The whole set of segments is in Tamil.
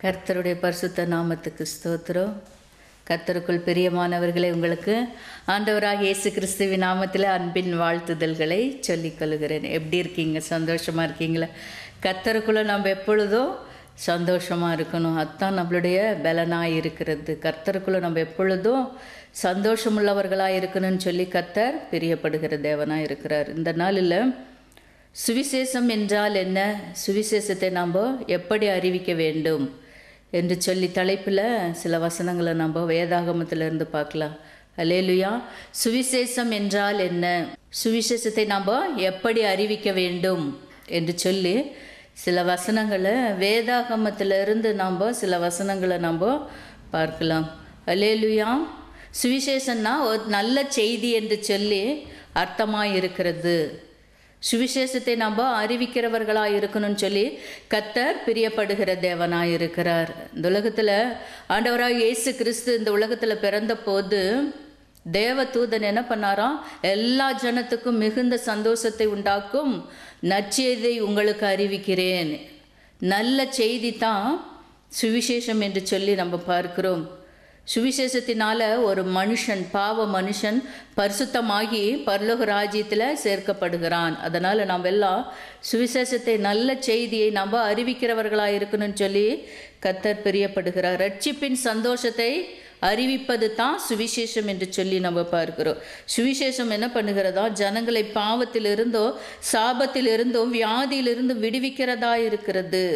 கர்த்தருடைய பரிசுத்த நாமத்துக்கு ஸ்தோத்திரம். கர்த்தருக்குள் பிரியமானவர்களே, உங்களுக்கு ஆண்டவராக இயேசு கிறிஸ்துவின் நாமத்தில் அன்பின் வாழ்த்துதல்களை சொல்லிக் கொள்கிறேன். எப்படி இருக்கீங்க? சந்தோஷமாக இருக்கீங்களா? கர்த்தருக்குள்ளே நம்ம எப்பொழுதும் சந்தோஷமாக இருக்கணும். அதுதான் நம்மளுடைய பலனாக இருக்கிறது. கர்த்தருக்குள்ளே நம்ம எப்பொழுதும் சந்தோஷமுள்ளவர்களாக இருக்கணும்னு சொல்லி கர்த்தர் பிரியப்படுகிற தேவனாக இருக்கிறார். இந்த நாளில் சுவிசேஷம் என்றால் என்ன, சுவிசேஷத்தை நாம் எப்படி அறிவிக்க வேண்டும் என்று சொல்லி தலைப்பில் சில வசனங்களை நம்ம வேதாகமத்திலிருந்து பார்க்கலாம். அல்லேலூயா. சுவிசேஷம் என்றால் என்ன, சுவிசேஷத்தை நாம் எப்படி அறிவிக்க வேண்டும் என்று சொல்லி சில வசனங்களை வேதாகமத்திலிருந்து நாம் சில வசனங்களை நாம் பார்க்கலாம். அல்லேலூயா. சுவிசேஷன்னா ஒரு நல்ல செய்தி என்று சொல்லி அர்த்தமாக இருக்கிறது. சுவிசேஷத்தை நம்ம அறிவிக்கிறவர்களாக இருக்கணும்னு சொல்லி கர்த்தர் பிரியப்படுகிற தேவனாக இருக்கிறார். இந்த உலகத்தில் ஆண்டவராக இயேசு கிறிஸ்து இந்த உலகத்தில் பிறந்த போது தேவ தூதன் என்ன பண்ணாராம், எல்லா ஜனத்துக்கும் மிகுந்த சந்தோஷத்தை உண்டாக்கும் நற்செய்தியை உங்களுக்கு அறிவிக்கிறேன். நல்ல செய்தி தான் சுவிசேஷம் என்று சொல்லி நம்ம பார்க்கிறோம். சுவிசேஷத்தினால ஒரு மனுஷன், பாவ மனுஷன் பரிசுத்தமாகி பரலோக ராஜ்யத்தில் சேர்க்கப்படுகிறான். அதனால் நாம் எல்லாம் சுவிசேஷத்தை, நல்ல செய்தியை நம்ம அறிவிக்கிறவர்களாக இருக்கணும்னு சொல்லி கர்த்தர் பிரியப்படுகிறார். ரட்சிப்பின் சந்தோஷத்தை அறிவிப்பது தான் சுவிசேஷம் என்று சொல்லி நம்ம பார்க்கிறோம். சுவிசேஷம் என்ன பண்ணுகிறதா, ஜனங்களை பாவத்திலிருந்தோ சாபத்திலிருந்தோ வியாதியிலிருந்து விடுவிக்கிறதா இருக்கிறது.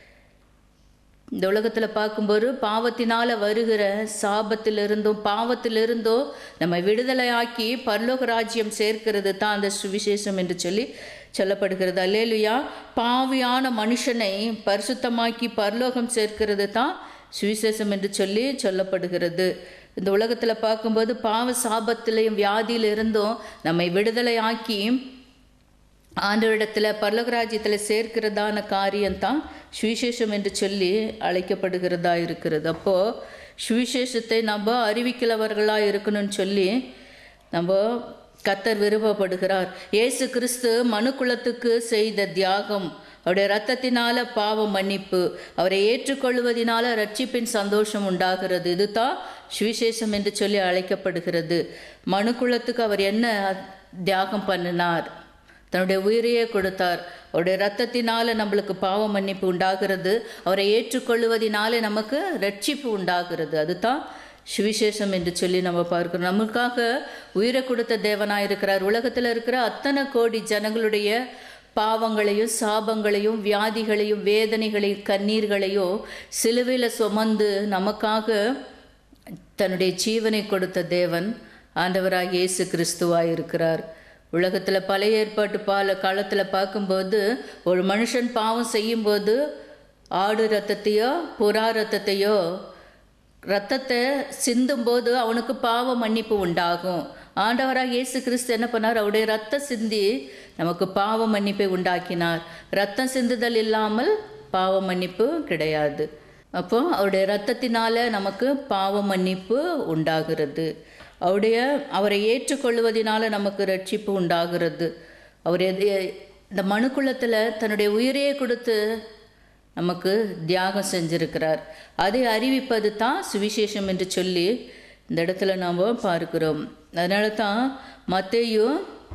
இந்த உலகத்தில் பார்க்கும்போது பாவத்தினால் வருகிற சாபத்திலிருந்தும் பாவத்திலிருந்தோ நம்ம விடுதலையாக்கி பரலோக ராஜ்யம் சேர்க்கிறது தான் அந்த சுவிசேஷம் என்று சொல்லி சொல்லப்படுகிறது. அல்லேலூயா. பாவியான மனுஷனை பரிசுத்தமாக்கி பரலோகம் சேர்க்கிறது தான் சுவிசேஷம் என்று சொல்லி சொல்லப்படுகிறது. இந்த உலகத்தில் பார்க்கும்போது பாவ சாபத்திலையும் வியாதியிலிருந்தும் நம்மை விடுதலையாக்கி ஆண்டவரிடத்தில் பரலோக ராஜ்யத்தில் சேர்க்கிறதான காரியம்தான் சுவிசேஷம் என்று சொல்லி அழைக்கப்படுகிறதா இருக்கிறது. அப்போது சுவிசேஷத்தை நம்ம அறிவிக்கிறவர்களாக இருக்கணும்னு சொல்லி நம்ம கர்த்தர் விருப்பப்படுகிறார். இயேசு கிறிஸ்து மனுக்குலத்துக்கு செய்த தியாகம், அவருடைய இரத்தத்தினால பாவ மன்னிப்பு, அவரை ஏற்றுக்கொள்வதனால ரட்சிப்பின் சந்தோஷம் உண்டாகிறது. இதுதான் சுவிசேஷம் என்று சொல்லி அழைக்கப்படுகிறது. மனுக்குலத்துக்கு அவர் என்ன தியாகம் பண்ணினார், தன்னுடைய உயிரையே கொடுத்தார். அவருடைய இரத்தத்தினால நம்மளுக்கு பாவ மன்னிப்பு உண்டாகிறது, அவரை ஏற்றுக்கொள்வதனால நமக்கு ரட்சிப்பு உண்டாகிறது. அதுதான் சுவிசேஷம் என்று சொல்லி நம்ம பார்க்கிறோம். நமக்காக உயிரை கொடுத்த தேவனாக இருக்கிறார். உலகத்தில் இருக்கிற அத்தனை கோடி ஜனங்களுடைய பாவங்களையும் சாபங்களையும் வியாதிகளையும் வேதனைகளையும் கண்ணீர்களையும் சிலுவையில் சுமந்து நமக்காக தன்னுடைய ஜீவனை கொடுத்த தேவன் ஆண்டவராக இயேசு கிறிஸ்துவாக இருக்கிறார். உலகத்தில் பழைய ஏற்பாட்டு காலத்தில் பார்க்கும்போது ஒரு மனுஷன் பாவம் செய்யும்போது ஆடு ரத்தத்தையோ புறா ரத்தத்தையோ ரத்தத்தை சிந்தும்போது அவனுக்கு பாவ மன்னிப்பு உண்டாகும். ஆண்டவராக இயேசு கிறிஸ்து என்ன பண்ணார், அவருடைய ரத்தம் சிந்தி நமக்கு பாவ மன்னிப்பை உண்டாக்கினார். ரத்தம் சிந்துதல் இல்லாமல் பாவ மன்னிப்பு கிடையாது. அப்போ அவருடைய ரத்தத்தினால நமக்கு பாவ மன்னிப்பு உண்டாகிறது. அவரை ஏற்றுக்கொள்வதனால நமக்கு ரட்சிப்பு உண்டாகிறது. அவர் இந்த மனுக்குலத்தில் தன்னுடைய உயிரையே கொடுத்து நமக்கு தியாகம் செஞ்சிருக்கிறார். அதை அறிவிப்பது தான் சுவிசேஷம் என்று சொல்லி இந்த இடத்துல நாம் பார்க்கிறோம். அதனால தான் மத்தேயு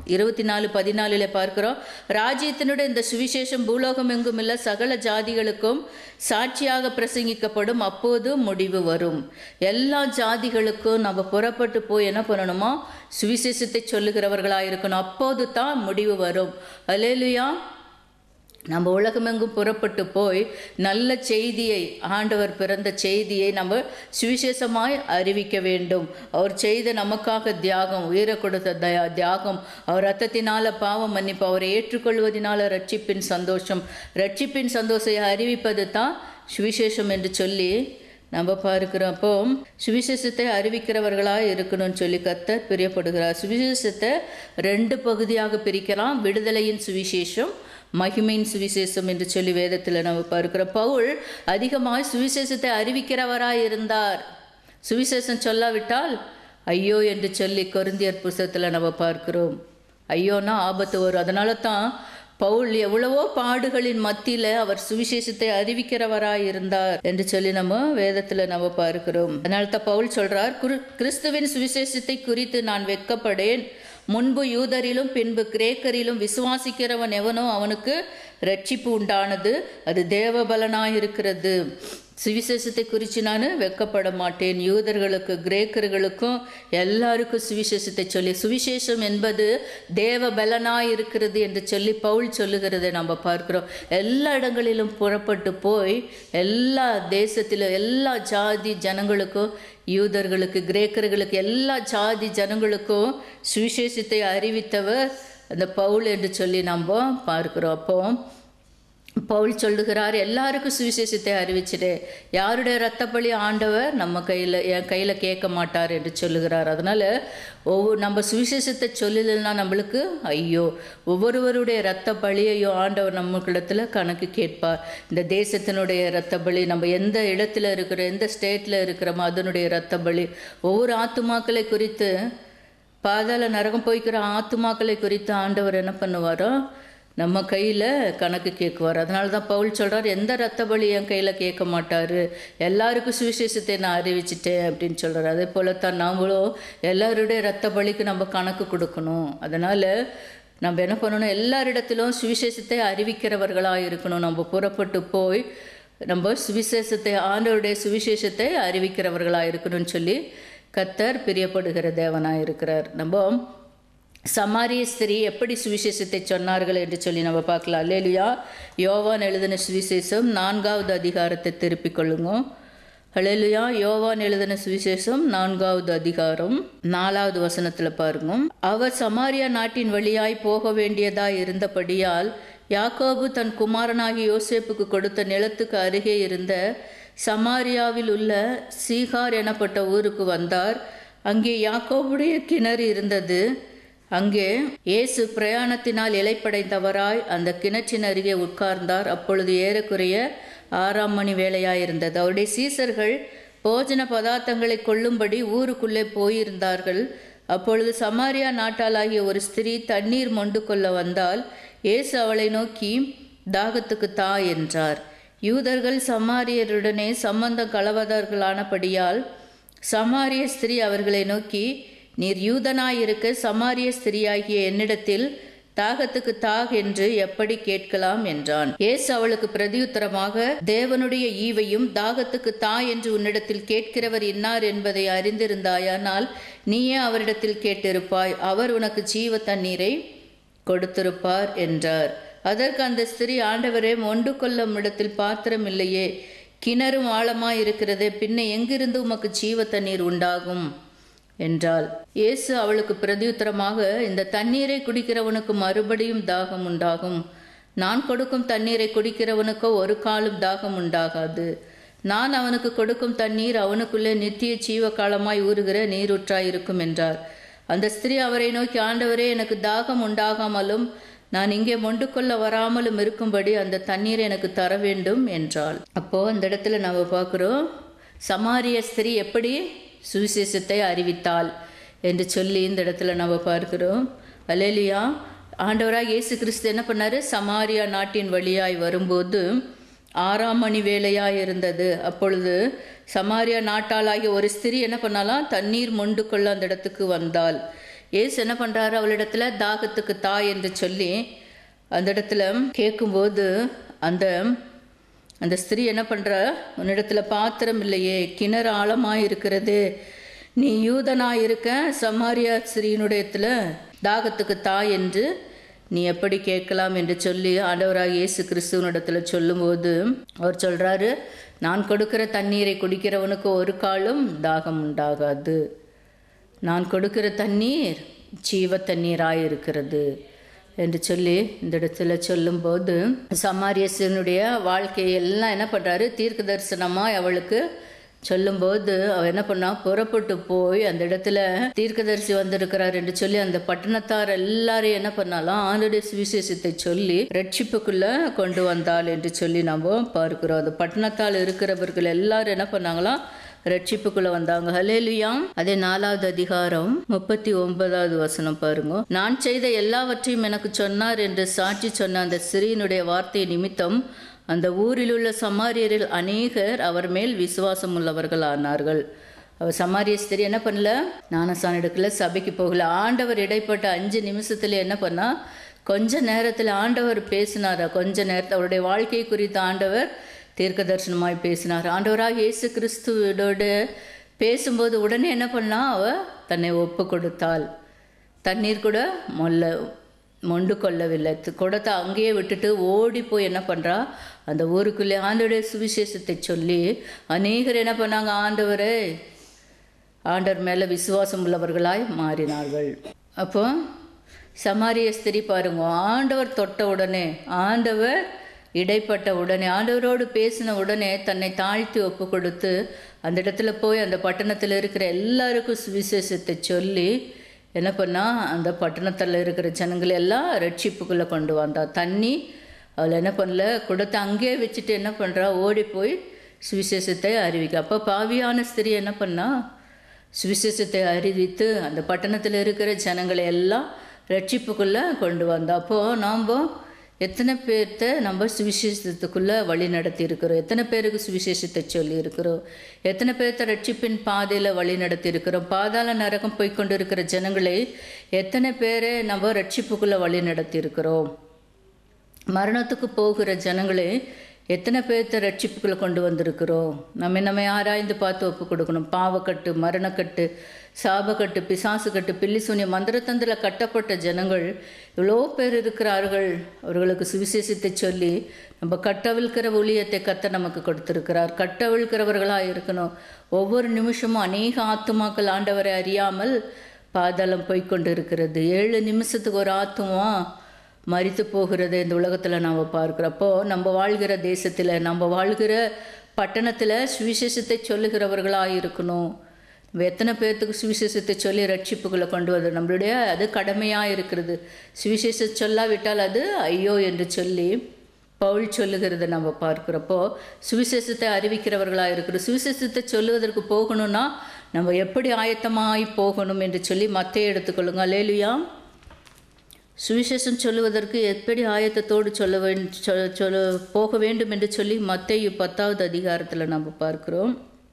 24:14 பார்க்கிறோம், ராஜ்யத்தினுடைய இந்த சுவிசேஷம் பூலோகம் எங்கும் இல்லை, சகல ஜாதிகளுக்கும் சாட்சியாக பிரசங்கிக்கப்படும், அப்போது முடிவு வரும். எல்லா ஜாதிகளுக்கும் நம்ம புறப்பட்டு போய் என்ன பண்ணணுமோ சுவிசேஷத்தை சொல்லுகிறவர்களாக இருக்கணும். அப்போது தான் முடிவு வரும். அல்லேலூயா. நம்ம உலகமெங்கும் புறப்பட்டு போய் நல்ல செய்தியை, ஆண்டவர் பிறந்த செய்தியை நம்ம சுவிசேஷமாய் அறிவிக்க வேண்டும். அவர் செய்த நமக்காக தியாகம், உயிரை கொடுத்த தியாகம், அவர் ரத்தத்தினால பாவம் மன்னிப்பு, அவரை ஏற்றுக்கொள்வதனால ரட்சிப்பின் சந்தோஷம், ரட்சிப்பின் சந்தோஷத்தை அறிவிப்பது தான் சுவிசேஷம் என்று சொல்லி நம்ம பார்க்கிறோம். அப்போ சுவிசேஷத்தை அறிவிக்கிறவர்களாக இருக்கணும்னு சொல்லி கர்த்தர் பிரியப்படுகிறார். சுவிசேஷத்தை 2 பகுதியாக பிரிக்கலாம். விடுதலையின் சுவிசேஷம், மகிமையின் சுவிசேஷம் என்று சொல்லி வேதத்தில் நம்ம பார்க்கிறோம். பவுல் அதிகமாக சுவிசேஷத்தை அறிவிக்கிறவராக இருந்தார். சுவிசேஷம் சொல்லாவிட்டால் ஐயோ என்று சொல்லி கொரிந்தியர் புத்தகத்தில் நம்ம பார்க்கிறோம். ஐயோன்னா ஆபத்து வரும். அதனால தான் பவுல் எவ்வளவோ பாடுகளின் மத்தியில அவர் சுவிசேஷத்தை அறிவிக்கிறவராய் இருந்தார் என்று சொல்லி நம்ம வேதத்துல நம்ம பார்க்கிறோம். அதனால தான் பவுல் சொல்றார், கிறிஸ்துவின் சுவிசேஷத்தை குறித்து நான் வெட்கப்படேன். முன்பு யூதரிலும் பின்பு கிரேக்கரிலும் விசுவாசிக்கிறவன் எவனோ அவனுக்கு ரட்சிப்பு உண்டானது, அது தேவபலனாயிருக்கிறது. சுவிசேஷத்தை குறித்து நான் வெட்கப்பட மாட்டேன். யூதர்களுக்கு கிரேக்கர்களுக்கும் எல்லாருக்கும் சுவிசேஷத்தை சொல்லி, சுவிசேஷம் என்பது தேவ பலனாய் இருக்கிறது என்று சொல்லி பவுல் சொல்லுகிறதை நம்ம பார்க்கிறோம். எல்லா இடங்களிலும் புறப்பட்டு போய் எல்லா தேசத்திலும் எல்லா ஜாதி ஜனங்களுக்கும், யூதர்களுக்கு கிரேக்கர்களுக்கு எல்லா ஜாதி ஜனங்களுக்கும் சுவிசேஷத்தை அறிவித்தவர் அந்த பவுல் என்று சொல்லி நம்ம பார்க்கிறோம். அப்போ பவுல் சொல்லுகிறார், எல்லாருக்கும் சுவிசேஷத்தை அறிவிச்சிட்டு, யாருடைய இரத்தப்பழி ஆண்டவர் நம்ம என் கையில் கேட்க மாட்டார் என்று சொல்லுகிறார். அதனால் நம்ம சுவிசேஷத்தை சொல்லலைன்னா நம்மளுக்கு ஐயோ, ஒவ்வொருவருடைய இரத்த பலியையோ ஆண்டவர் நம்மளிடத்தில் கணக்கு கேட்பார். இந்த தேசத்தினுடைய இரத்த பலி, நம்ம எந்த இடத்துல இருக்கிற எந்த ஸ்டேட்டில் இருக்கிறோமோ அதனுடைய இரத்த பலி, ஒவ்வொரு ஆத்துமாக்களை குறித்து, பாதாள நரகம் போய்க்கிற ஆத்துமாக்களை குறித்து ஆண்டவர் என்ன பண்ணுவாரோ நம்ம கையில் கணக்கு கேட்குவார். அதனால தான் பவுல் சொல்கிறார், எந்த இரத்த பலி என் கையில் கேட்க மாட்டார், எல்லாருக்கும் சுவிசேஷத்தை நான் அறிவிச்சிட்டேன் அப்படின்னு சொல்கிறார். அதே போல தான் நாமளும் எல்லாருடைய இரத்த பலிக்கு நம்ம கணக்கு கொடுக்கணும். அதனால் நம்ம என்ன பண்ணணும், எல்லாரிடத்திலும் சுவிசேஷத்தை அறிவிக்கிறவர்களாக இருக்கணும். நம்ம புறப்பட்டு போய் நம்ம சுவிசேஷத்தை, ஆண்டவருடைய சுவிசேஷத்தை அறிவிக்கிறவர்களாக இருக்கணும்னு சொல்லி கர்த்தர் பிரியப்படுகிற தேவனாக இருக்கிறார். நம்ம சமாரிய ஸ்திரீ எப்படி சுவிசேஷத்தை சொன்னார்கள் என்று சொல்லி நம்ம பார்க்கலாம். அல்லேலூயா. யோவான் எழுதின சுவிசேஷம் 4வது அதிகாரத்தை திருப்பிக் கொள்ளுங்க. அல்லேலூயா. யோவான் எழுதின சுவிசேஷம் 4வது அதிகாரம் 4வது வசனத்தில் பாருங்க. அவர் சமாரியா நாட்டின் வழியாய் போக வேண்டியதாய் இருந்தபடியால் யாக்கோபு தன் குமாரனாகி யோசேப்புக்கு கொடுத்த நிலத்துக்கு அருகே இருந்த சமாரியாவில் உள்ள சீகார் எனப்பட்ட ஊருக்கு வந்தார். அங்கே யாக்கோபுடைய கிணறு இருந்தது. அங்கே இயேசு பிரயாணத்தினால் இளைப்படைந்தவராய் அந்த கிணற்றின் அருகே உட்கார்ந்தார். அப்பொழுது ஏறக்குறைய 6ஆம் மணி வேளையாயிருந்தது. அவருடைய சீசர்கள் போஜன பதார்த்தங்களை கொள்ளும்படி ஊருக்குள்ளே போயிருந்தார்கள். அப்பொழுது சமாரியா நாட்டாளாகிய ஒரு ஸ்திரீ தண்ணீர் மொண்டு கொள்ள வந்தால் இயேசு அவளை நோக்கி, தாகத்துக்கு தா என்றார். யூதர்கள் சமாரியருடனே சம்பந்தம் கலவதர்களானபடியால் சமாரிய ஸ்திரீ அவர்களை நோக்கி, நீர் யூதனாயிருக்க சமாரிய ஸ்திரீயாகிய என்னிடத்தில் தாகத்துக்கு தாக என்று எப்படி கேட்கலாம் என்றான். இயேசு அவளுக்கு பிரதியுத்தரமாக, தேவனுடைய ஈவையும் தாகத்துக்கு தா என்று உன்னிடத்தில் கேட்கிறவர் இன்னார் என்பதை அறிந்திருந்தாயானால் நீயே அவரிடத்தில் கேட்டிருப்பாய், அவர் உனக்கு ஜீவ தண்ணீரை கொடுத்திருப்பார் என்றார். அதற்கு அந்த ஸ்திரீ, ஆண்டவரே, மொண்டு கொள்ளும் இடத்தில் பாத்திரம் இல்லையே, கிணறும் ஆழமாயிருக்கிறதே, பின்ன எங்கிருந்து உமக்கு ஜீவ தண்ணீர் உண்டாகும் என்றாள். இயேசு அவளுக்கு பிரதியுத்தரமாக, இந்த தண்ணீரை குடிக்கிறவனுக்கு மறுபடியும் தாகம் உண்டாகும். நான் கொடுக்கும் தண்ணீரை குடிக்கிறவனுக்கோ ஒரு காலும் தாகம் உண்டாகாது. நான் அவனுக்கு கொடுக்கும் தண்ணீர் அவனுக்குள்ளே நித்திய ஜீவ காலமாய் ஊறுகிற நீரூற்றாயிருக்கும் என்றார். அந்த ஸ்திரீ அவரை நோக்கி, ஆண்டவரே, எனக்கு தாகம் உண்டாகாமலும் நான் இங்கே மொண்டு கொள்ள வராமலும் இருக்கும்படி அந்த தண்ணீரை எனக்கு தர வேண்டும் என்றாள். அப்போ அந்த இடத்துல நம்ம பார்க்குறோம், சமாரிய ஸ்திரீ எப்படி சுவிசேஷத்தை அறிவித்தாள் என்று சொல்லி இந்த இடத்துல நம்ம பார்க்கிறோம். அல்லேலூயா. ஆண்டவராக இயேசு கிறிஸ்து என்ன பண்ணாரு, சமாரியா நாட்டின் வழியாய் வரும்போது 6ஆம் மணி வேளையாய் இருந்தது. அப்பொழுது சமாரியா நாட்டாளாகிய ஒரு ஸ்திரீ என்ன பண்ணாலாம், தண்ணீர் மொண்டு கொள்ள அந்த இடத்துக்கு வந்தாள். இயேசு என்ன பண்றாரு, அவளிடத்துல தாகத்துக்கு தா என்று சொல்லி அந்த இடத்துல கேட்கும்போது அந்த ஸ்திரீ என்ன பண்ணுறா, உன்னிடத்துல பாத்திரம் இல்லையே, கிணறு ஆழமாக இருக்கிறது, நீ யூதனாக இருக்க சமாரியா ஸ்திரீனுடையத்தில் தாகத்துக்கு தா என்று நீ எப்படி கேட்கலாம் என்று சொல்லி ஆண்டவராக இயேசு கிறிஸ்துவனிடத்துல சொல்லும்போது அவர் சொல்கிறாரு, நான் கொடுக்கிற தண்ணீரை குடிக்கிறவனுக்கு ஒரு காலும் தாகம் உண்டாகாது. நான் கொடுக்கிற தண்ணீர் ஜீவ தண்ணீராயிருக்கிறது என்று சொல்லி இந்த இடத்துல சொல்லும்போது சமாரியனுடைய வாழ்க்கையெல்லாம் என்ன பண்ணுறாரு, தீர்க்க தரிசனமாக அவளுக்கு சொல்லும்போது அவள் என்ன பண்ணா, புறப்பட்டு போய் அந்த இடத்துல தீர்க்கதரிசி வந்திருக்கிறார் என்று சொல்லி அந்த பட்டணத்தார் எல்லாரையும் என்ன பண்ணாலும் ஆண்டுடைய சுவிசேஷத்தை சொல்லி ரட்சிப்புக்குள்ள கொண்டு வந்தாள் என்று சொல்லி நம்ம பார்க்கிறோம். அந்த பட்டணத்தால் இருக்கிறவர்கள் எல்லாரும் என்ன பண்ணாங்களாம், ரட்சிப்புக்குள்ள வந்தாங்க. ஹல்லேலூயா. அதே 4வது அதிகாரம் 39வது வசனம் பாருங்க. நான் செய்த எல்லாவற்றையும் எனக்கு சொன்னார் என்று சாட்சி சொன்ன அந்த ஸ்திரீயினுடைய வார்த்தை நிமித்தம் அந்த ஊரில் உள்ள சமாரியரில் அநேகர் அவர் மேல் விசுவாசம் உள்ளவர்கள் ஆனார்கள். அவர் சமாரிய ஸ்திரீ என்ன பண்ணல, ஞானஸ்நானம் எடுக்கல, சபைக்கு போகல. ஆண்டவர் இடைப்பட்ட 5 நிமிஷத்துல என்ன பண்ணா, கொஞ்ச நேரத்தில் ஆண்டவர் பேசினார். கொஞ்ச நேரத்தில் அவருடைய வாழ்க்கை குறித்து ஆண்டவர் தீர்க்க தரிசனமாய் பேசினார். ஆண்டவராக இயேசு கிறிஸ்துவோடு பேசும்போது உடனே என்ன பண்ணா, அவ தன்னை ஒப்பு கொடுத்தாள். தண்ணீர் கூட மொண்டு கொள்ளவில்லை. குடத்தை அங்கேயே விட்டுட்டு ஓடி போய் என்ன பண்ணுறா, அந்த ஊருக்குள்ளே ஆண்டவருடைய சுவிசேஷத்தை சொல்லி அநேகர் என்ன பண்ணாங்க, ஆண்டவர் மேலே விசுவாசம் உள்ளவர்களாய் மாறினார்கள். அப்போ சமாரிய ஸ்திரீ பாருங்க, ஆண்டவர் தொட்ட உடனே, ஆண்டவர் இடைப்பட்ட உடனே, ஆண்டவரோடு பேசின உடனே தன்னை தாழ்த்தி ஒப்பு கொடுத்து அந்த இடத்துல போய் அந்த பட்டணத்தில் இருக்கிற எல்லாருக்கும் சுவிசேஷத்தை சொல்லி என்ன பண்ணா, அந்த பட்டணத்தில் இருக்கிற ஜனங்களை எல்லாம் ரட்சிப்புக்குள்ளே கொண்டு வந்தா. தண்ணி அவள் என்ன பண்ணல, குடத்தை அங்கேயே வச்சுட்டு என்ன பண்ணுறா, ஓடி போய் சுவிசேஷத்தை அறிவிக்க. அப்போ பாவியான ஸ்திரீ என்ன பண்ணா, சுவிசேஷத்தை அறிவித்து அந்த பட்டணத்தில் இருக்கிற ஜனங்களை எல்லாம் ரட்சிப்புக்குள்ளே கொண்டு வந்தா. அப்போது நாம் எத்தனை பேர்த்த நம்ம சுவிசேஷத்துக்குள்ளே வழி நடத்தி இருக்கிறோம், எத்தனை பேருக்கு சுவிசேஷத்தை சொல்லி இருக்கிறோம், எத்தனை பேர்த்த ரட்சிப்பின் பாதையில் வழி நடத்தி இருக்கிறோம். பாதாள நரகம் போய்கொண்டு இருக்கிற ஜனங்களை எத்தனை பேரை நம்ம ரட்சிப்புக்குள்ளே வழி நடத்தி இருக்கிறோம். மரணத்துக்கு போகிற ஜனங்களை எத்தனை பேர்த்த ரட்சிப்புக்குள்ளே கொண்டு வந்திருக்கிறோம். நம்ம ஆராய்ந்து பார்த்து ஒப்பு கொடுக்கணும். பாவக்கட்டு, மரணக்கட்டு, சாபக்கட்டு, பிசாசுக்கட்டு, பில்லி சூனிய மந்திரத்தந்தில் கட்டப்பட்ட ஜனங்கள் இவ்வளோ பேர் இருக்கிறார்கள். அவர்களுக்கு சுவிசேஷத்தை சொல்லி நம்ம கட்டவிழ்கிற ஊழியத்தை கத்த நமக்கு கொடுத்துருக்கிறார். கட்டவிழ்கிறவர்களாக இருக்கணும். ஒவ்வொரு நிமிஷமும் அநேக ஆத்துமாக்கள் ஆண்டவரை அறியாமல் பாதாளம் போய்கொண்டு இருக்கிறது. 7 நிமிஷத்துக்கு ஒரு ஆத்துமா மரித்து போகிறது இந்த உலகத்தில் நாம் பார்க்குறப்போ, நம்ம வாழ்கிற தேசத்தில், நம்ம வாழ்கிற பட்டணத்தில் சுவிசேஷத்தை சொல்லுகிறவர்களாக இருக்கணும். நம்ம எத்தனை பேர்த்துக்கு சுவிசேஷத்தை சொல்லி ரட்சிப்புகளை கொண்டு வந்து நம்மளுடைய அது கடமையாக இருக்கிறது. சுவிசேஷம் சொல்லாவிட்டால் அது ஐயோ என்று சொல்லி பவுல் சொல்லுகிறத நம்ம பார்க்குறப்போ, சுவிசேஷத்தை அறிவிக்கிறவர்களாக இருக்கிறோம். சுவிசேஷத்தை சொல்லுவதற்கு போகணும்னா நம்ம எப்படி ஆயத்தமாகி போகணும் என்று சொல்லி மத்தேயு எடுத்துக்கொள்ளுங்க. அல்லேலூயா. சுவிசேஷம் சொல்லுவதற்கு எப்படி ஆயத்தத்தோடு போக வேண்டும் என்று சொல்லி மத்தேயு 10வது அதிகாரத்தில் நம்ம பார்க்குறோம்.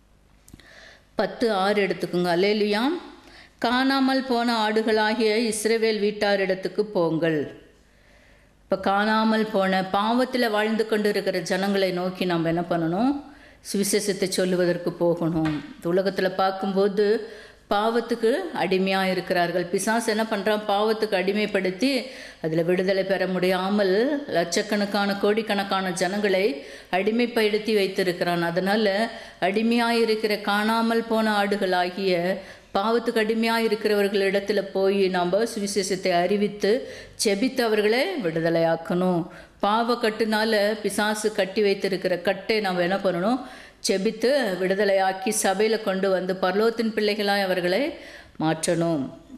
10:6 எடுத்துக்கோங்க. அல்லேலூயா. காணாமல் போன ஆடுகளாகிய இஸ்ரவேல் வீட்டாரிடத்துக்கு போங்கள். இப்போ காணாமல் போன பாவத்தில் வாழ்ந்து கொண்டு இருக்கிற ஜனங்களை நோக்கி நம்ம என்ன பண்ணணும், சுவிசேஷத்தை சொல்லுவதற்கு போகணும். உலகத்தில் பார்க்கும்போது பாவத்துக்கு அடிமையாக இருக்கிறார்கள். பிசாசு என்ன பண்ணுறான், பாவத்துக்கு அடிமைப்படுத்தி அதில் விடுதலை பெற முடியாமல் லட்சக்கணக்கான கோடிக்கணக்கான ஜனங்களை அடிமைப்படுத்தி வைத்திருக்கிறான். அதனால் அடிமையாக இருக்கிற காணாமல் போன ஆடுகளாகிய பாவத்துக்கு அடிமையாக இருக்கிறவர்களிடத்துல போய் நாம் சுவிசேஷத்தை அறிவித்து செபித்து அவர்களை விடுதலையாக்கணும். பாவ கட்டுனால பிசாசு கட்டி வைத்திருக்கிற கட்டை நாம் என்ன பண்ணணும், செபித்து விடுதலையாக்கி சபையில் கொண்டு வந்து பரலோகத்தின் பிள்ளைகளாய் அவர்களை மாற்றணும்.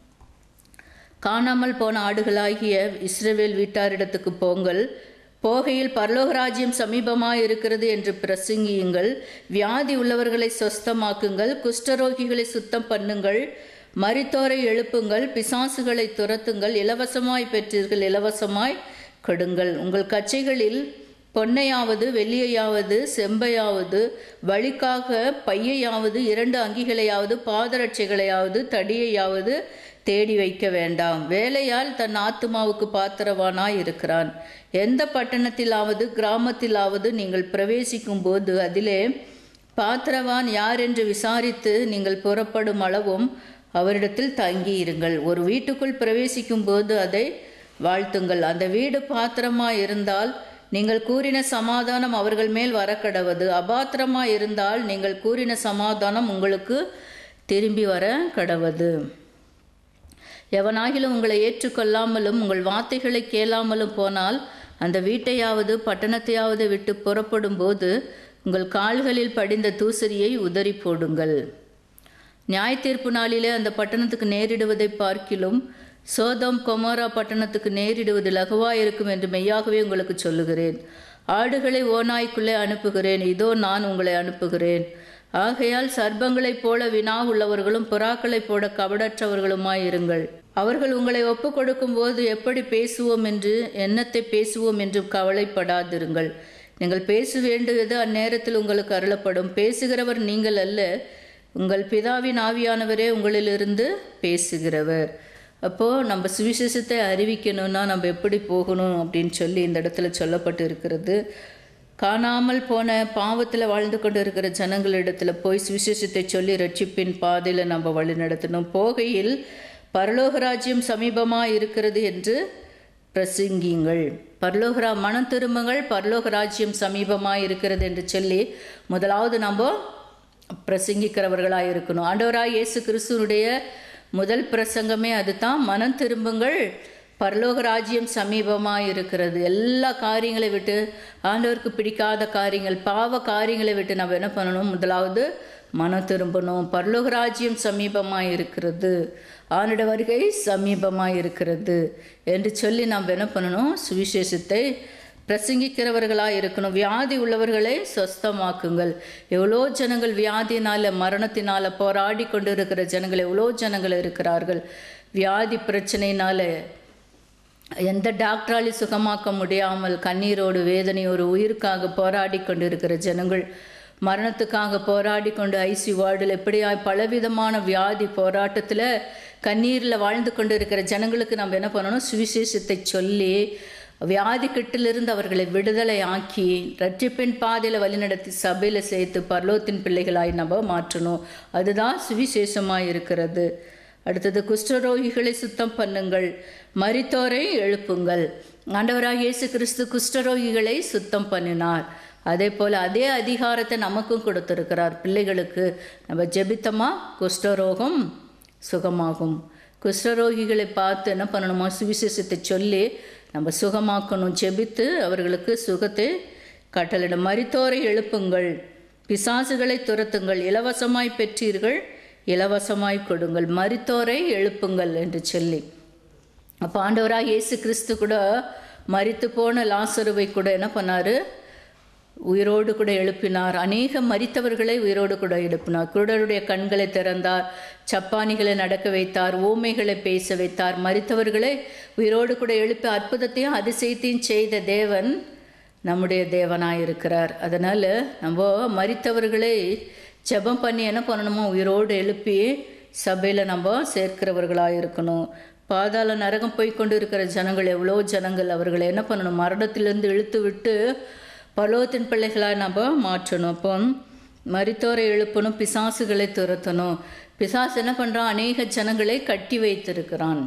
காணாமல் போன ஆடுகளாகிய இஸ்ரவேல் வீட்டாரிடத்துக்கு போங்கள். போகையில் பரலோக ராஜ்யம் சமீபமாக இருக்கிறது என்று பிரசங்கியுங்கள். வியாதி உள்ளவர்களை சொஸ்தமாக்குங்கள், குஷ்டரோகிகளை சுத்தம் பண்ணுங்கள், மரித்தோரை எழுப்புங்கள், பிசாசுகளை துரத்துங்கள், இலவசமாய் பெற்றீர்கள், இலவசமாய் கொடுங்கள். உங்கள் கச்சைகளில் பொன்னையாவது வெள்ளியையாவது செம்பையாவது வழிக்காக பையையாவது 2 அங்கிகளையாவது பாதரட்சைகளையாவது தடியையாவது தேடி வைக்க வேண்டாம். வேலையால் தன் ஆத்துமாவுக்கு பாத்திரவானாய் இருக்கிறான். எந்த பட்டணத்திலாவது கிராமத்திலாவது நீங்கள் பிரவேசிக்கும் போது அதிலே பாத்திரவான் யார் என்று விசாரித்து நீங்கள் புறப்படும் அளவும் அவரிடத்தில் தங்கியிருங்கள். ஒரு வீட்டுக்குள் பிரவேசிக்கும் போது அதை வாழ்த்துங்கள். அந்த வீடு பாத்திரமாய் இருந்தால் நீங்கள் கூறின சமாதானம் அவர்கள் மேல் வரக்கடவது. அபாத்திரமாய் இருந்தால் நீங்கள் கூறின சமாதானம் உங்களுக்கு திரும்பி வர கடவது. எவனாகிலும் உங்களை ஏற்றுக்கொள்ளாமலும் உங்கள் வார்த்தைகளை கேளாமலும் போனால் அந்த வீட்டையாவது பட்டணத்தையாவது விட்டு புறப்படும் போது உங்கள் கால்களில் படிந்த தூசரியை உதறி போடுங்கள். நியாய தீர்ப்பு நாளிலே அந்த பட்டணத்துக்கு நேரிடுவதை பார்க்கிலும் சோதோம் கொமோரா பட்டணத்துக்கு நேரிடுவது லகுவாயிருக்கும் என்று மெய்யாகவே உங்களுக்கு சொல்லுகிறேன். ஆடுகளை ஓநாய்க்குள்ளே அனுப்புகிறேன், இதோ நான் உங்களை அனுப்புகிறேன். ஆகையால் சர்ப்பங்களைப் போல வினா உள்ளவர்களும் புறாக்களைப் போல கபடற்றவர்களுமாயிருங்கள். அவர்கள் உங்களை ஒப்பு கொடுக்கும் போது எப்படி பேசுவோம் என்று என்னத்தை பேசுவோம் என்று கவலைப்படாதிருங்கள். நீங்கள் பேச வேண்டியது அந்நேரத்தில் உங்களுக்கு அருளப்படும். பேசுகிறவர் நீங்கள் அல்ல, உங்கள் பிதாவின் ஆவியானவரே உங்களிலிருந்து பேசுகிறவர். அப்போது நம்ம சுவிசேஷத்தை அறிவிக்கணும்னா நம்ம எப்படி போகணும் அப்படின்னு சொல்லி இந்த இடத்துல சொல்லப்பட்டு இருக்கிறது. காணாமல் போன பாவத்தில் வாழ்ந்து கொண்டு இருக்கிற ஜனங்களிடத்தில் போய் சுவிசேஷத்தை சொல்லி ரட்சிப்பின் பாதையில் நம்ம வழி நடத்தணும். போகையில் பரலோக ராஜ்யம் சமீபமாக இருக்கிறது என்று பிரசங்கிங்கள். மனம் திரும்புங்கள், பரலோக ராஜ்யம் சமீபமாக இருக்கிறது என்று சொல்லி முதலாவது நம்ம பிரசங்கிக்கிறவர்களாக இருக்கணும். ஆண்டவராய் இயேசு கிறிஸ்துவனுடைய முதல் பிரசங்கமே அதுதான், மனம் திரும்புங்கள், பரலோக ராஜ்யம் சமீபமாக இருக்கிறது. எல்லா காரியங்களை விட்டு, ஆண்டவருக்கு பிடிக்காத காரியங்கள், பாவ காரியங்களை விட்டு நம்ம என்ன பண்ணணும்? முதலாவது மனம் திரும்பணும். பரலோக ராஜ்யம் சமீபமாக இருக்கிறது, ஆண்டோட வருகை சமீபமாக இருக்கிறது என்று சொல்லி நம்ம என்ன பண்ணணும்? சுவிசேஷத்தை பிரசங்கிக்கிறவர்களாக இருக்கணும். வியாதி உள்ளவர்களை சொஸ்தமாக்குங்கள். எவ்வளோ ஜனங்கள் வியாதினால் மரணத்தினால் போராடி கொண்டு இருக்கிற ஜனங்கள் எவ்வளோ ஜனங்கள் இருக்கிறார்கள். வியாதி பிரச்சனையினால் எந்த டாக்டராலையும் சுகமாக்க முடியாமல் கண்ணீரோடு வேதனையோடு உயிருக்காக போராடி கொண்டு இருக்கிற ஜனங்கள், மரணத்துக்காக போராடி கொண்டு ஐசி வார்டில் எப்படியாய் பலவிதமான வியாதி போராட்டத்தில் கண்ணீரில் வாழ்ந்து கொண்டு இருக்கிற ஜனங்களுக்கு நம்ம என்ன பண்ணணும்? சுவிசேஷத்தை சொல்லி வியாதி கட்டிலிருந்து அவர்களை விடுதலை ஆக்கி ரட்சிப்பின் பாதையில் வழிநடத்தி சபையில் சேர்த்து பரலோகத்தின் பிள்ளைகளாய் நம்ம மாற்றணும். அதுதான் சுவிசேஷமாக இருக்கிறது. அடுத்தது, குஷ்டரோகிகளை சுத்தம் பண்ணுங்கள், மரித்தோரை எழுப்புங்கள். ஆண்டவராக இயேசு கிறிஸ்து குஷ்டரோகிகளை சுத்தம் பண்ணினார். அதே போல் அதே அதிகாரத்தை நமக்கும் கொடுத்துருக்கிறார். பிள்ளைகளுக்கு நம்ம ஜெபித்தமா குஷ்டரோகம் சுகமாகும். குஷ்டரோகிகளை பார்த்து என்ன பண்ணணுமா? சுவிசேஷத்தை சொல்லி நம்ம சுகமாக்கணும். ஜெபித்து அவர்களுக்கு சுகத்தை கட்டளிடும். மரித்தோரை எழுப்புங்கள், பிசாசுகளை துரத்துங்கள், இலவசமாய் பெற்றீர்கள், இலவசமாய் கொடுங்கள். மரித்தோரை எழுப்புங்கள் என்று சொல்லி, அப்போ ஆண்டவராக இயேசு கிறிஸ்து கூட மரித்து போன லாசருவை கூட என்ன பண்ணார்? உயிரோடு கூட எழுப்பினார். அநேக மரித்தவர்களை உயிரோடு கூட எழுப்பினார். குருடருடைய கண்களை திறந்தார், சப்பானிகளை நடக்க வைத்தார், ஊமைகளை பேச வைத்தார், மரித்தவர்களை உயிரோடு கூட எழுப்பி அற்புதத்தையும் அதிசயத்தையும் செய்த தேவன் நம்முடைய தேவனாயிருக்கிறார். அதனால் நம்ம மரித்தவர்களை ஜெபம் பண்ணி என்ன பண்ணணுமோ? உயிரோடு எழுப்பி சபையில் நம்ம சேர்க்கிறவர்களாக இருக்கணும். பாதாள நரகம் போய் கொண்டு இருக்கிற ஜனங்கள் எவ்வளோ ஜனங்கள், அவர்களை என்ன பண்ணணும்? மரணத்திலிருந்து இழுத்து விட்டு பரலோகத்தின் பிள்ளைகளாக நம்ம மாற்றணும். அப்போ மரித்தோரை எழுப்பணும், பிசாசுகளை துரத்தணும். பிசாசு என்ன பண்ணுறான்? அநேக ஜனங்களை கட்டி வைத்திருக்கிறான்.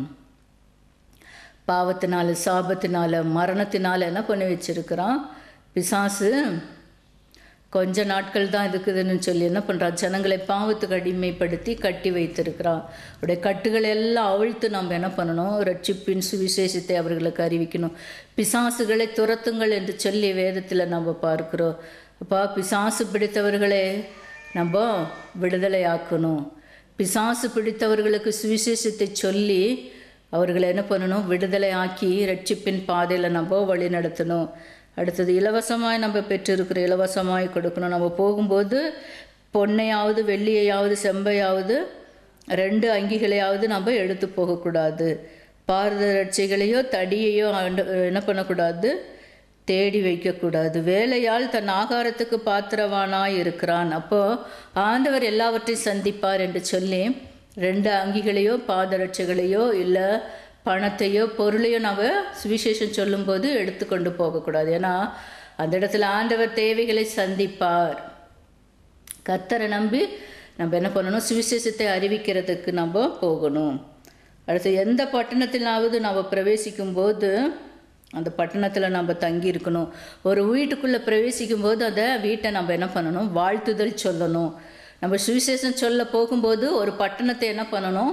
பாவத்தினால, சாபத்தினால, மரணத்தினால என்ன பண்ணி வச்சிருக்கிறான்? பிசாசு கொஞ்ச நாட்கள் தான் இருக்குதுன்னு சொல்லி என்ன பண்ணுறான்? ஜனங்களை பாவத்துக்கு அடிமைப்படுத்தி கட்டி வைத்திருக்கிறான். அவருடைய கட்டுகளை எல்லாம் அவிழ்த்து நம்ம என்ன பண்ணணும்? ரட்சிப்பின் சுவிசேஷத்தை அவர்களுக்கு அறிவிக்கணும். பிசாசுகளை துரத்துங்கள் என்று சொல்லி வேதத்தில் நம்ம பார்க்கிறோம். அப்போ பிசாசு பிடித்தவர்களை நம்ம விடுதலை ஆக்கணும். பிசாசு பிடித்தவர்களுக்கு சுவிசேஷத்தை சொல்லி அவர்களை என்ன பண்ணணும்? விடுதலை ஆக்கி ரட்சிப்பின் பாதையில் நம்ம வழி நடத்தணும். அடுத்தது, இலவசமாய் நம்ம பெற்றிருக்கிற இலவசமாய் கொடுக்கணும். நம்ம போகும்போது பொன்னையாவது வெள்ளியையாவது செம்பையாவது 2 அங்கிகளையாவது நம்ம எடுத்து போகக்கூடாது. பாரதட்சைகளையோ தடியையோ என்ன பண்ணக்கூடாது? தேடி வைக்கக்கூடாது. வேலையால் தன் ஆகாரத்துக்கு பாத்திரவானாய் இருக்கிறான். அப்போது ஆண்டவர் எல்லாவற்றையும் சந்திப்பார் என்று சொல்லி 2 அங்கிகளையோ பாதரட்சைகளையோ இல்லை பணத்தையோ பொருளையோ நம்ம சுவிசேஷம் சொல்லும்போது எடுத்துக்கொண்டு போகக்கூடாது. ஏன்னா அந்த இடத்துல ஆண்டவர் தேவைகளை சந்திப்பார். கர்த்தரை நம்பி நம்ம என்ன பண்ணணும்? சுவிசேஷத்தை அறிவிக்கிறதுக்கு நம்ம போகணும். அடுத்து, எந்த பட்டணத்திலாவது நம்ம பிரவேசிக்கும் போது அந்த பட்டணத்தில் நம்ம தங்கி இருக்கணும். ஒரு வீட்டுக்குள்ளே பிரவேசிக்கும் போது அந்த வீட்டை நம்ம என்ன பண்ணணும்? வாழ்த்துதல் சொல்லணும். நம்ம சுவிசேஷம் சொல்ல போகும்போது ஒரு பட்டணத்தை என்ன பண்ணணும்?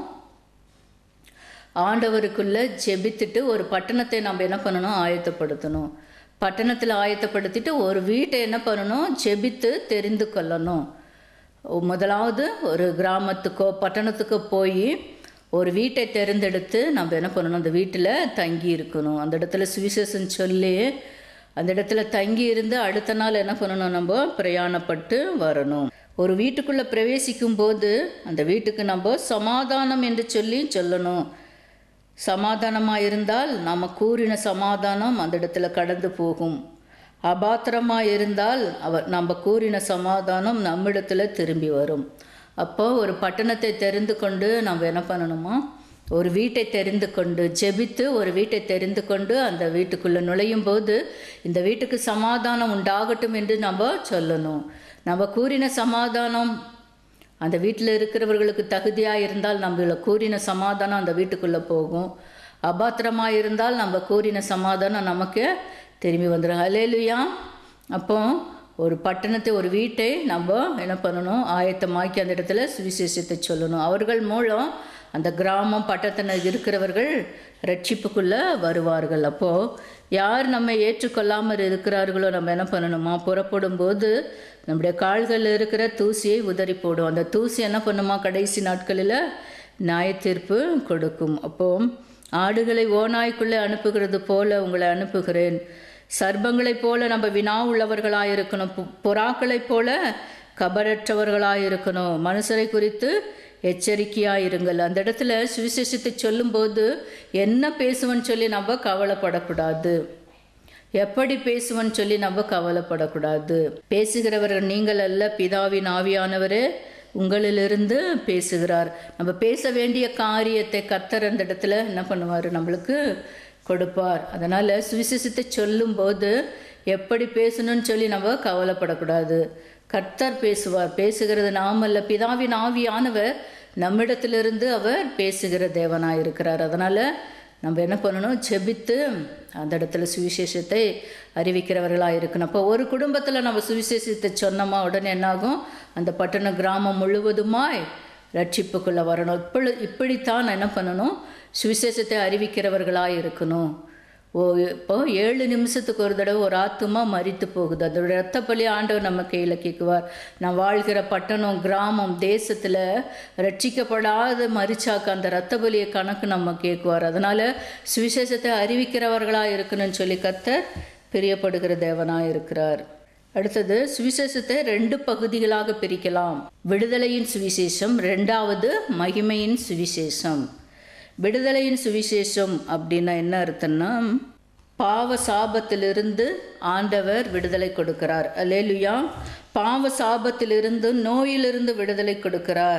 ஆண்டவருக்குள்ளே ஜெபித்துட்டு ஒரு பட்டணத்தை நம்ம என்ன பண்ணணும்? ஆயத்தப்படுத்தணும். பட்டணத்தில் ஆயத்தப்படுத்திட்டு ஒரு வீட்டை என்ன பண்ணணும்? ஜெபித்து தெரிந்து கொள்ளணும். முதலாவது ஒரு கிராமத்துக்கோ பட்டணத்துக்கோ போய் ஒரு வீட்டை தேர்ந்தெடுத்து நம்ம என்ன பண்ணணும்? அந்த வீட்டில் தங்கி இருக்கணும். அந்த இடத்துல சுவிசேஷம் சொல்லி அந்த இடத்துல தங்கி இருந்து அடுத்த நாள் என்ன பண்ணணும்? நம்ம பிரயாணப்பட்டு வரணும். ஒரு வீட்டுக்குள்ளே பிரவேசிக்கும் போது அந்த வீட்டுக்கு நம்ம சமாதானம் என்று சொல்லணும். சமாதானமாக இருந்தால் நம்ம கூறின சமாதானம் அந்த இடத்துல கடந்து போகும். அபாத்திரமாக இருந்தால் நம்ம கூறின சமாதானம் நம்மிடத்தில் திரும்பி வரும். அப்போ ஒரு பட்டணத்தை தெரிந்து கொண்டு நம்ம என்ன பண்ணணுமா, ஒரு வீட்டை தெரிந்து கொண்டு ஜெபித்து ஒரு வீட்டை தெரிந்து கொண்டு அந்த வீட்டுக்குள்ளே நுழையும் போது இந்த வீட்டுக்கு சமாதானம் உண்டாகட்டும் என்று நம்ம சொல்லணும். நம்ம கூறின சமாதானம் அந்த வீட்டில் இருக்கிறவர்களுக்கு தகுதியாக இருந்தால் நம்மள கூறின சமாதானம் அந்த வீட்டுக்குள்ளே போகும். அபாத்திரமாக இருந்தால் நம்ம கூறின சமாதானம் நமக்கு திரும்பி வந்துடும். ஹல்லேலூயா. அப்போ ஒரு பட்டணத்தை ஒரு வீட்டை நம்ம என்ன பண்ணணும், ஆயத்தமாக்கி அந்த இடத்துல சுவிசேஷத்தை சொல்லணும். அவர்கள் மூலம் அந்த கிராமம் பட்டணத்தில் இருக்கிறவர்கள் ரட்சிப்புக்குள்ளே வருவார்கள். அப்போது யார் நம்ம ஏற்றுக்கொள்ளாமல் இருக்கிறார்களோ நம்ம என்ன பண்ணணுமா, புறப்படும் போது நம்முடைய கால்களில் இருக்கிற தூசியை உதறி போடும். அந்த தூசி என்ன பண்ணுமா, கடைசி நாட்களில் நியாயத்தீர்ப்பு கொடுக்கும். அப்போது ஆடுகளை ஓநாய்க்குள்ளே அனுப்புகிறது போல உங்களை அனுப்புகிறேன். சர்ப்பங்களைப் போல நம்ம வினா உள்ளவர்களாக இருக்கணும். புறாக்களைப் போல கபடற்றவர்களாக இருக்கணும். மனுஷரை குறித்து எச்சரிக்கையாக இருங்கள். அந்த இடத்துல சுவிசேஷத்தை சொல்லும்போது என்ன பேசுவேன்னு சொல்லி நம்ம கவலைப்படக்கூடாது. எப்படி பேசுவேன்னு சொல்லி நம்ம கவலைப்படக்கூடாது. பேசுகிறவர்கள் நீங்கள் அல்ல, பிதாவின் ஆவியானவரே உங்களிலிருந்து பேசுகிறார். நம்ம பேச வேண்டிய காரியத்தை கர்த்தர் அந்த இடத்துல என்ன பண்ணுவார், நம்மளுக்கு கொடுப்பார். அதனால் சுவிசேஷத்தை சொல்லும்போது எப்படி பேசணும்னு சொல்லி நம்ம கவலைப்படக்கூடாது. கர்த்தர் பேசுவார். பேசுகிறது நாமல்ல, பிதாவின் ஆவியானவர் நம்மிடத்திலிருந்து அவர் பேசுகிற தேவனாக இருக்கிறார். அதனால் நம்ம என்ன பண்ணணும், ஜெபித்து அந்த இடத்துல சுவிசேஷத்தை அறிவிக்கிறவர்களாக இருக்கணும். அப்போ ஒரு குடும்பத்தில் நம்ம சுவிசேஷத்தை சொன்னோமா உடனே என்னாகும், அந்த பட்டண கிராமம் முழுவதுமாய் ரட்சிப்புக்குள்ளே வரணும். இப்படித்தான் என்ன பண்ணணும், சுவிசேஷத்தை அறிவிக்கிறவர்களாக இருக்கணும். இப்போ 7 நிமிஷத்துக்கு ஒரு தடவை ஒரு ஆத்துமா மரித்து போகுது. அதோட ரத்த பலி ஆண்டவர் நம்ம கையில் கேட்குவார். நான் வாழ்கிற பட்டணம் கிராமம் தேசத்தில் ரட்சிக்கப்படாத மரிச்சாக்க அந்த ரத்த பலியை கணக்கு நம்ம கேட்குவார். அதனால் சுவிசேஷத்தை அறிவிக்கிறவர்களாக இருக்கணும்னு சொல்லி கர்த்தர் பிரியப்படுகிற தேவனாக இருக்கிறார். அடுத்தது சுவிசேஷத்தை 2 பகுதிகளாக பிரிக்கலாம். விடுதலையின் சுவிசேஷம், 2வது மகிமையின் சுவிசேஷம். விடுதலையின் சுவிசேஷம் அப்படின்னா என்ன அர்த்தம்னா, பாவ சாபத்திலிருந்து ஆண்டவர் விடுதலை கொடுக்கிறார். அல்லேலூயா. பாவ சாபத்திலிருந்து நோயிலிருந்து விடுதலை கொடுக்கிறார்.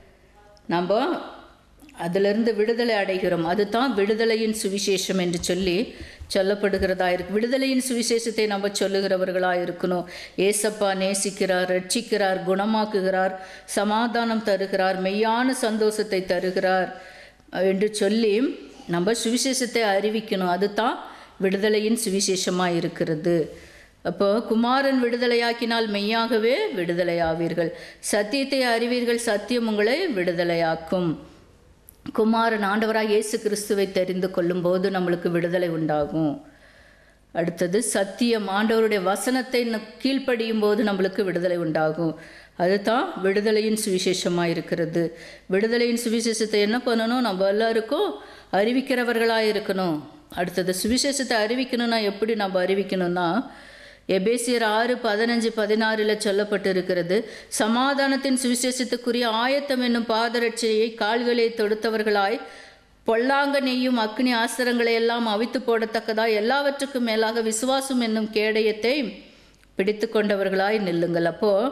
நம்ம அதிலிருந்து விடுதலை அடைகிறோம். அதுதான் விடுதலையின் சுவிசேஷம் என்று சொல்லப்படுகிறதா இருக்கு. விடுதலையின் சுவிசேஷத்தை நம்ம சொல்லுகிறவர்களாக இருக்கணும். ஏசப்பா நேசிக்கிறார், ரட்சிக்கிறார், குணமாக்குகிறார், சமாதானம் தருகிறார், மெய்யான சந்தோஷத்தை தருகிறார் என்று சொல்லி நம்ம சுவிசேஷத்தை அறிவிக்கணும். அதுதான் விடுதலையின் சுவிசேஷமாக இருக்கிறது. அப்போ குமாரன் விடுதலையாக்கினால் மெய்யாகவே விடுதலையாவீர்கள். சத்தியத்தை அறிவீர்கள், சத்தியம் உங்களை விடுதலையாக்கும். குமாரன் ஆண்டவராக இயேசு கிறிஸ்துவை தெரிந்து கொள்ளும் போது நம்மளுக்கு விடுதலை உண்டாகும். அடுத்தது சத்தியம், ஆண்டவருடைய வசனத்தை கீழ்ப்படியும் போது நம்மளுக்கு விடுதலை உண்டாகும். அதுதான் விடுதலையின் சுவிசேஷமாக இருக்கிறது. விடுதலையின் சுவிசேஷத்தை என்ன பண்ணணும், நம்ம எல்லாருக்கும் அறிவிக்கிறவர்களாக இருக்கணும். அடுத்தது சுவிசேஷத்தை அறிவிக்கணும்னா எப்படி நம்ம அறிவிக்கணும்னா, எபேசியர் 6:15-16 சொல்லப்பட்டு இருக்கிறது. சமாதானத்தின் சுவிசேஷத்துக்குரிய ஆயத்தம் என்னும் பாதரட்சையை கால்களை தொடுத்தவர்களாய் பொல்லாங்க நெய்யும் அக்னி ஆஸ்திரங்களை எல்லாம் அவித்து போடத்தக்கதாய் எல்லாவற்றுக்கும் மேலாக விசுவாசம் என்னும் கேடயத்தை பிடித்து கொண்டவர்களாய் நில்லுங்கள். அப்போது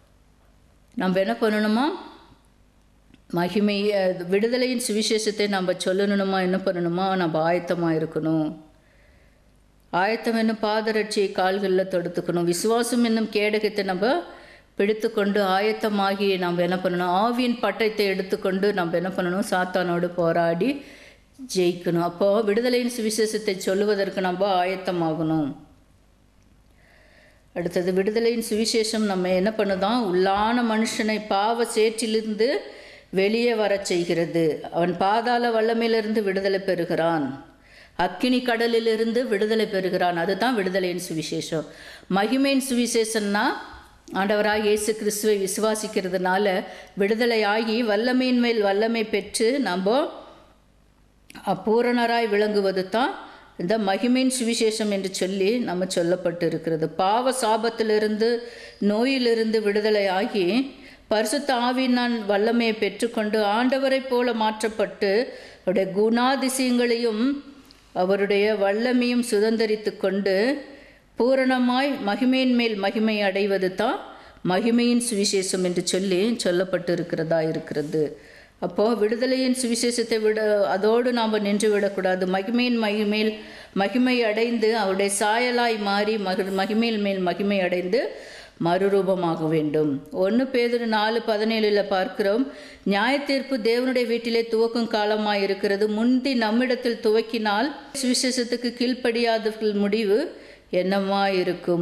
நம்ம என்ன பண்ணணுமா, விடுதலையின் சுவிசேஷத்தை நம்ம சொல்லணுமா, என்ன பண்ணணுமா, நம்ம ஆயத்தமாக இருக்கணும். ஆயத்தம் என்னும் பாதரட்சியை கால்களில் தொடுத்துக்கணும். விசுவாசம் என்னும் கேடகத்தை நம்ம பிடித்து கொண்டு ஆயத்தமாகி நம்ம என்ன பண்ணணும், ஆவியின் பட்டயத்தை எடுத்துக்கொண்டு நம்ம என்ன பண்ணணும், சாத்தானோடு போராடி ஜெயிக்கணும். அப்போது விடுதலையின் சுவிசேஷத்தை சொல்லுவதற்கு நம்ம ஆயத்தமாகணும். அடுத்தது விடுதலையின் சுவிசேஷம் நம்ம என்ன பண்ணுதான், உள்ளான மனுஷனை பாவ சேற்றிலிருந்து வெளியே வர செய்கிறது. அவன் பாதாள வல்லமையிலிருந்து விடுதலை பெறுகிறான், அக்கினி கடலிலிருந்து விடுதலை பெறுகிறான். அதுதான் விடுதலையின் சுவிசேஷம். மகிமையின் சுவிசேஷம்னா ஆண்டவராக இயேசு கிறிஸ்துவை விசுவாசிக்கிறதுனால விடுதலையாகி வல்லமையின் மேல் வல்லமை பெற்று நம்ம பூரணராய் விளங்குவது தான் இந்த மகிமையின் சுவிசேஷம் என்று சொல்லி நம்ம சொல்லப்பட்டு இருக்கிறது. பாவ சாபத்திலிருந்து நோயிலிருந்து விடுதலையாகி பரிசுத்த ஆவியினால் வல்லமையை பெற்றுக்கொண்டு ஆண்டவரை போல மாற்றப்பட்டு அவருடைய குணாதிசயங்களையும் அவருடைய வல்லமையும் சுதந்திரித்து கொண்டு பூரணமாய் மகிமையின் மேல் மகிமை அடைவது தான் மகிமையின் சுவிசேஷம் என்று சொல்லி சொல்லப்பட்டு இருக்கிறதா இருக்கிறது. அப்போது விடுதலையின் சுவிசேஷத்தை அதோடு நாம் நின்று விடக்கூடாது. மகிமையின் மேல் மகிமை அடைந்து அவருடைய சாயலாய் மாறி மகிமையின் மேல் மகிமை அடைந்து மறுரூபமாக வேண்டும். 1 பேதுரு 4:17 பார்க்கிறோம், நியாயத்தீர்ப்பு தேவனுடைய வீட்டிலே துவக்கும் காலமாய் இருக்கிறது. முந்தி நம்மிடத்தில் துவக்கினால் சுவிசேஷத்துக்கு கீழ்ப்படியாதவர்கள் முடிவு என்னமா இருக்கும்.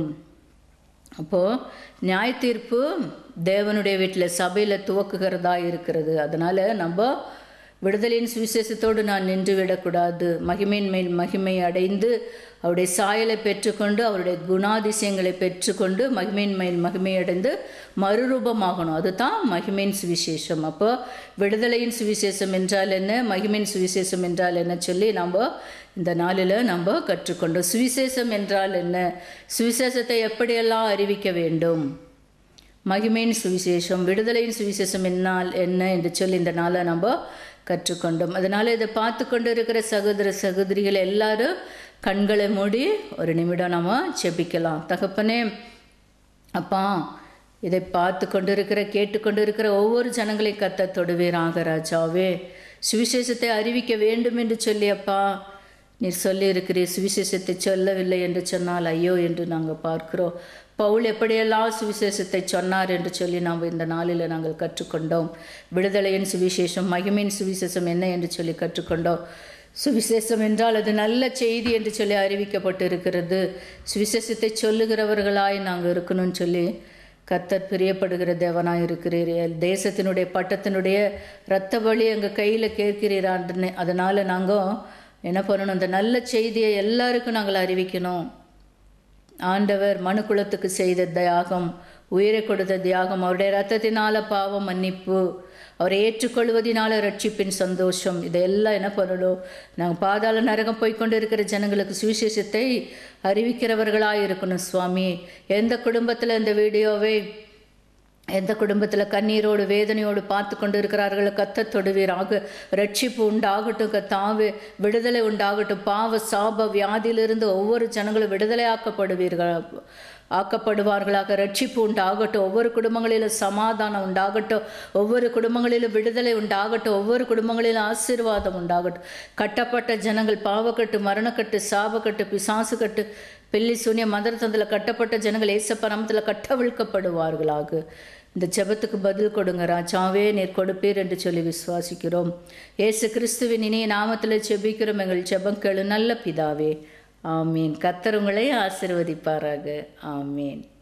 அப்போது நியாயத்தீர்ப்பு தேவனுடைய வீட்டில் சபையில் துவக்குகிறதா இருக்கிறது. அதனால் நம்ம விடுதலையின் சுவிசேஷத்தோடு நான் நின்று விடக்கூடாது. மகிமையின் மேல் மகிமை அடைந்து அவருடைய சாயலை பெற்றுக்கொண்டு அவருடைய குணாதிசயங்களை பெற்றுக்கொண்டு மகிமையின் மேல் மகிமை அடைந்து மறுரூபமாகணும். அதுதான் மகிமையின் சுவிசேஷம். அப்போ விடுதலையின் சுவிசேஷம் என்றால் என்ன, மகிமையின் சுவிசேஷம் என்றால் என்ன சொல்லி நம்ம இந்த நாளில் நம்ம கற்றுக்கொண்டோம். சுவிசேஷம் என்றால் என்ன, சுவிசேஷத்தை எப்படியெல்லாம் அறிவிக்க வேண்டும், மகிமையின் சுவிசேஷம் விடுதலையின் சுவிசேஷம் என்ன என்று சொல்லி இந்த நாளை நம்ம கற்றுக்கொண்டோம். அதனால் இதை பார்த்து கொண்டு இருக்கிற சகோதர சகோதரிகள் எல்லாரும் கண்களை மூடி ஒரு நிமிடம் நம்ம செபிக்கலாம். தகப்பனே, அப்பா, இதை பார்த்து கொண்டு இருக்கிற கேட்டுக்கொண்டு இருக்கிற ஒவ்வொரு ஜனங்களையும் கத்த தொடுவீராக ராஜாவே. சுவிசேஷத்தை அறிவிக்க வேண்டும் என்று சொல்லி அப்பா நீர் சொல்லி இருக்கிறீர். சுவிசேஷத்தை சொல்லவில்லை என்று சொன்னால் ஐயோ என்று நாங்கள் பார்க்கிறோம். பவுல் எப்படியெல்லாம் சுவிசேஷத்தை சொன்னார் என்று சொல்லி நாம் இந்த நாளில் நாங்கள் கற்றுக்கொண்டோம். விடுதலையின் சுவிசேஷம் மகிமையின் சுவிசேஷம் என்ன என்று சொல்லி கற்றுக்கொண்டோம். சுவிசேஷம் என்றால் அது நல்ல செய்தி என்று சொல்லி அறிவிக்கப்பட்டு இருக்கிறது. சுவிசேஷத்தை சொல்லுகிறவர்களாய் நாங்கள் இருக்கணும்னு சொல்லி கர்த்தர் பிரியப்படுகிற தேவனாக இருக்கிறீர். தேசத்தினுடைய பட்டத்தினுடைய இரத்த பலி எங்கள் கையில் கேட்கிறீரான்னு. அதனால் நாங்கள் என்ன பண்ணணும், அந்த நல்ல செய்தியை எல்லாருக்கும் நாங்கள் அறிவிக்கணும். ஆண்டவர் மனுக்குலத்துக்கு செய்த தியாகம், உயிரை கொடுத்த தியாகம், அவருடைய இரத்தத்தினால பாவம் மன்னிப்பு, அவரை ஏற்றுக்கொள்வதனால ரட்சிப்பின் சந்தோஷம், இதையெல்லாம் என்ன பண்ணணும், நாங்கள் பாதாள நரகம் போய்கொண்டு இருக்கிற ஜனங்களுக்கு சுவிசேஷத்தை அறிவிக்கிறவர்களாக இருக்கணும் சுவாமி. எந்த குடும்பத்தில் இந்த வீடியோவை எந்த குடும்பத்தில் கண்ணீரோடு வேதனையோடு பார்த்து கொண்டு இருக்கிறார்கள் கத்த தொடுவீராக. ரட்சிப்பு உண்டாகட்டும் கத்தாவே, விடுதலை உண்டாகட்டும். பாவ சாப வியாதியிலிருந்து ஒவ்வொரு ஜனங்களும் விடுதலை ஆக்கப்படுவார்களாக. ரட்சிப்பு உண்டாகட்டும். ஒவ்வொரு குடும்பங்களிலும் சமாதானம் உண்டாகட்டும். ஒவ்வொரு குடும்பங்களிலும் விடுதலை உண்டாகட்டும். ஒவ்வொரு குடும்பங்களிலும் ஆசீர்வாதம் உண்டாகட்டும். கட்டப்பட்ட ஜனங்கள், பாவக்கட்டு, மரணக்கட்டு, சாபக்கட்டு, பிசாசு கட்டு, பில்லி சூன்ய மந்திரத்தந்தில் கட்டப்பட்ட ஜனங்கள் ஏசப்பா நாமத்தில் கட்டவிழ்க்கப்படுவார்களாக. இந்த ஜெபத்துக்கு பதில் கொடுங்க ராஜாவே, நீர் கொடுப்பீர் என்று சொல்லி விசுவாசிக்கிறோம். இயேசு கிறிஸ்துவின் இனிய நாமத்தில் ஜெபிக்கிறோம் எங்கள் ஜெபம் கேளு நல்ல பிதாவே. ஆமீன். கர்த்தர் உங்களை ஆசீர்வதிப்பாராக. ஆமீன்.